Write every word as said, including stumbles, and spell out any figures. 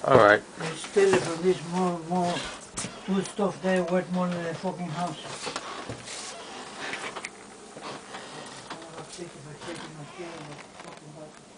Alright. It's still, if there's more, more good stuff there worth more than a fucking house. I'm not sick of it taking my share of fucking house.